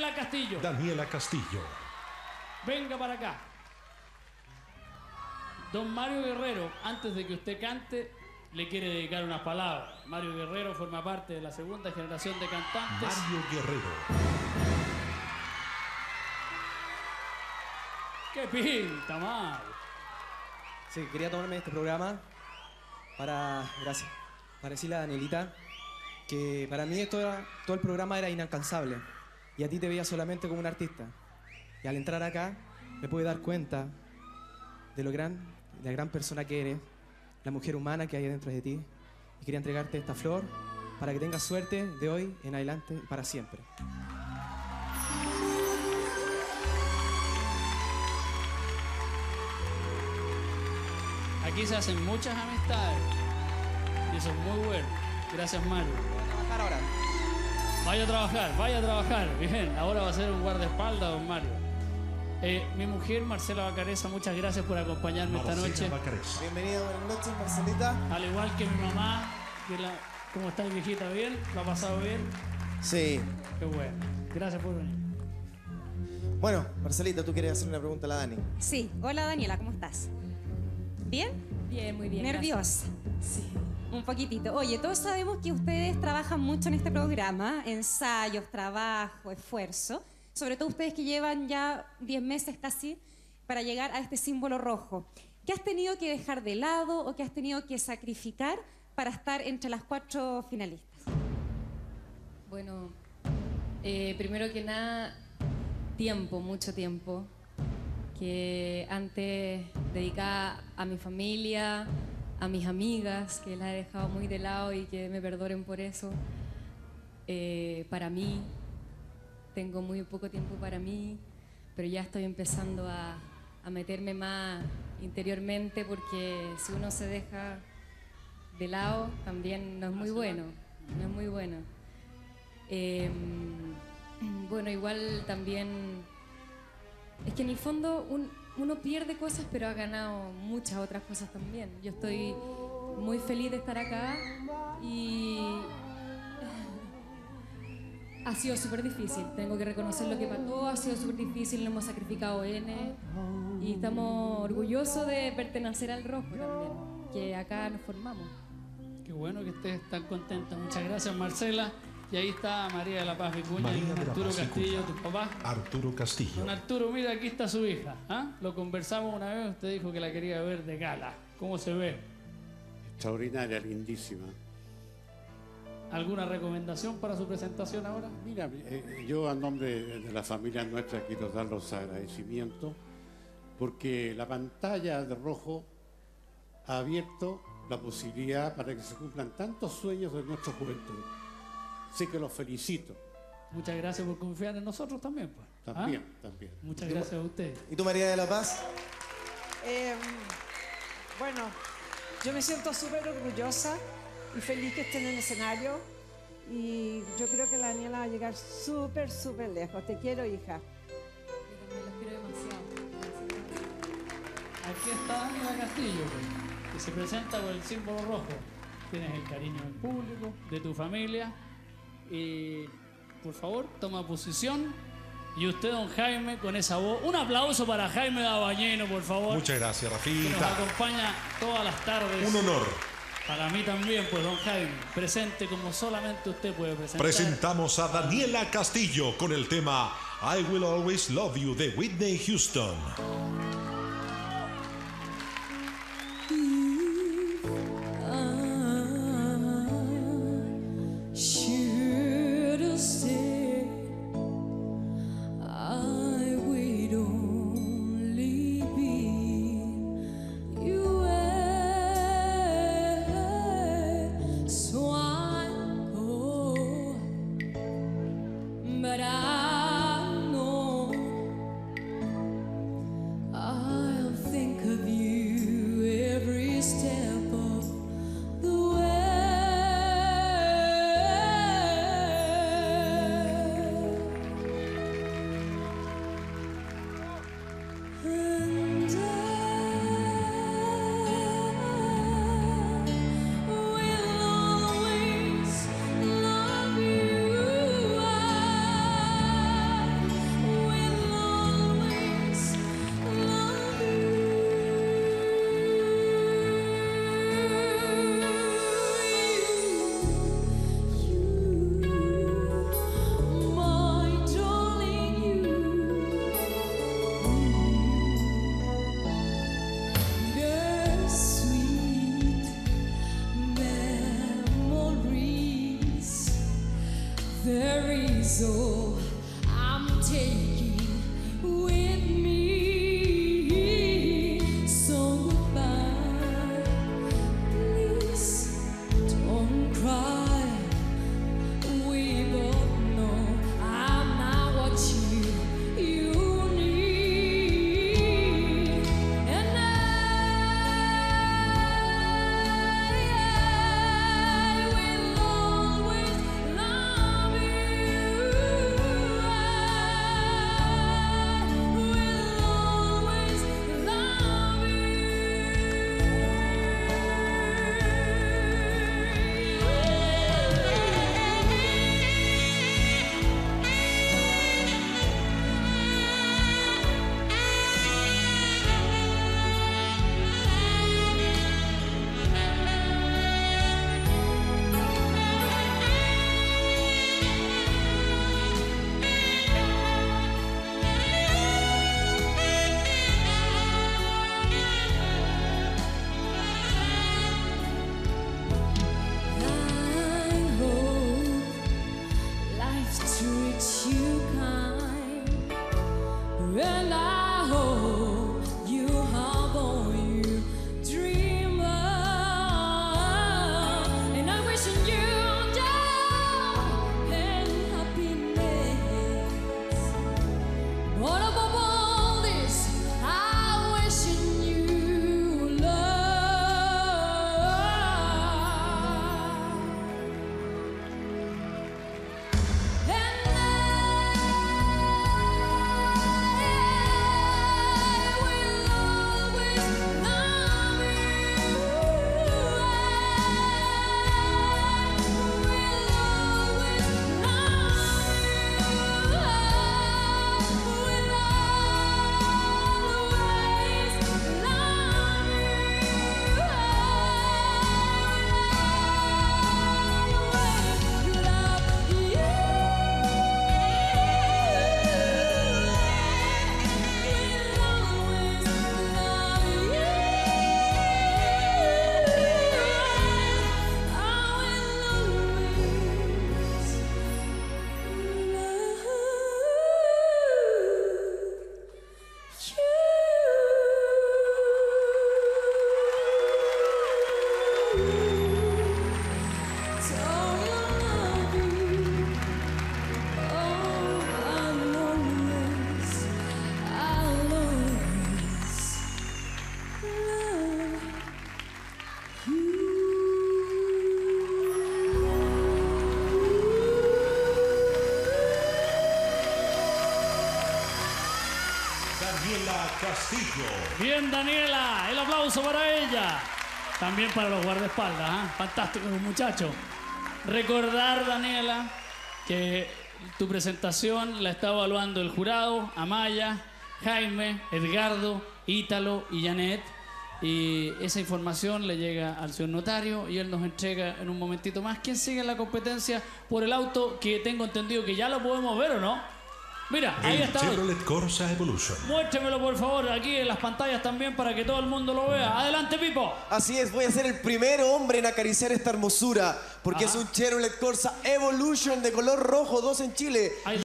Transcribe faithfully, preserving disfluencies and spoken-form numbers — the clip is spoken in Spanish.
Daniela Castillo. Daniela Castillo. Venga para acá. Don Mario Guerrero, antes de que usted cante, le quiere dedicar unas palabras. Mario Guerrero forma parte de la segunda generación de cantantes. Mario Guerrero. ¡Qué pinta, Mario! Sí, quería tomarme este programa para, gracias, para decirle a Danielita que para mí todo, era- todo el programa era inalcanzable y a ti te veía solamente como un artista. Y al entrar acá me pude dar cuenta de lo gran, de la gran persona que eres, la mujer humana que hay dentro de ti. Y quería entregarte esta flor para que tengas suerte de hoy en adelante y para siempre. Aquí se hacen muchas amistades y eso es muy bueno. Gracias, Mario. Voy a trabajar ahora. Vaya a trabajar, vaya a trabajar. Bien, ahora va a ser un guardaespaldas, don Mario. Eh, mi mujer, Marcela Bacareza, muchas gracias por acompañarme esta Marcela noche. Bacareza. Bienvenida, buenas noches, Marcelita. Al igual que mi mamá, que la, ¿cómo está mi viejita? ¿Bien? ¿Lo ha pasado bien? Sí. Qué bueno. Gracias por venir. Bueno, Marcelita, tú quieres hacer una pregunta a la Dani. Sí, hola Daniela, ¿cómo estás? ¿Bien? Bien, muy bien. ¿Nerviosa? gracias. Sí. Un poquitito. Oye, todos sabemos que ustedes trabajan mucho en este programa, ensayos, trabajo, esfuerzo. Sobre todo ustedes que llevan ya diez meses casi para llegar a este símbolo rojo. ¿Qué has tenido que dejar de lado o qué has tenido que sacrificar para estar entre las cuatro finalistas? Bueno, eh, primero que nada, tiempo, mucho tiempo. Que antes dedicaba a mi familia, a mis amigas, que las he dejado muy de lado y que me perdonen por eso. Eh, para mí, tengo muy poco tiempo para mí, pero ya estoy empezando a, a meterme más interiormente porque si uno se deja de lado también no es muy bueno, no es muy bueno. Eh, bueno, igual también es que en el fondo un- uno pierde cosas pero ha ganado muchas otras cosas también. Yo estoy muy feliz de estar acá y ha sido súper difícil, tengo que reconocer lo que pasó, ha sido súper difícil, lo hemos sacrificado N y estamos orgullosos de pertenecer al rojo también, que acá nos formamos. Qué bueno que estés tan contenta. Muchas gracias, Marcela. Y ahí está María de la Paz Vicuña y María don de la Arturo Paz Castillo, Vicuña. tu papá. Arturo Castillo. Don Arturo, mira, aquí está su hija. ¿Ah? Lo conversamos una vez, usted dijo que la quería ver de gala. ¿Cómo se ve? Extraordinaria, lindísima. ¿Alguna recomendación para su presentación ahora? Mira, eh, yo a nombre de la familia nuestra quiero dar los agradecimientos porque la pantalla de rojo ha abierto la posibilidad para que se cumplan tantos sueños de nuestra juventud. Así que los felicito. Muchas gracias por confiar en nosotros también, pues. ¿Ah? También, también. Muchas gracias a ustedes. ¿Y tú, María de la Paz? Eh, bueno, yo me siento súper orgullosa y feliz que esté en el escenario y yo creo que la Daniela va a llegar súper, súper lejos. Te quiero, hija. Yo también los quiero demasiado. Aquí está Daniela Castillo, pues, que se presenta por el símbolo rojo. Tienes el cariño del público, de tu familia. Y por favor, toma posición. Y usted, don Jaime, con esa voz. Un aplauso para Jaime Dabañeno, por favor. Muchas gracias, Que nos Rafita. acompaña todas las tardes. Un honor. Para mí también, pues, don Jaime. Presente como solamente usted puede presentar. Presentamos a Daniela Castillo con el tema I Will Always Love You de Whitney Houston. Should have said I would only be you, so I go, but I know I so I'm taking with me. So goodbye, please don't cry. We both know I'm not what you you need, and I, I will always love you. I will always love I hope life treats you kind, and I hope you have all you dream of, and I'm wishing you joy and happiness. But above all this, I'm wishing you love. And I will always love you. I will always love Daniela Castillo. Bien, Daniela, el aplauso para ella. También para los guardaespaldas, ¿eh? Fantástico, muchachos. Recordar, Daniela, que tu presentación la está evaluando el jurado, Amaya, Jaime, Edgardo, Ítalo y Janet. Y esa información le llega al señor notario y él nos entrega en un momentito más quién sigue en la competencia por el auto que tengo entendido que ya lo podemos ver, ¿o no? Mira, ahí El está. Chevrolet Corsa Evolution. Muéstremelo, por favor, aquí en las pantallas también para que todo el mundo lo vea. Adelante, Pipo. Así es, voy a ser el primer hombre en acariciar esta hermosura, porque Ajá. es un Chevrolet Corsa Evolution de color rojo, dos en Chile. Ahí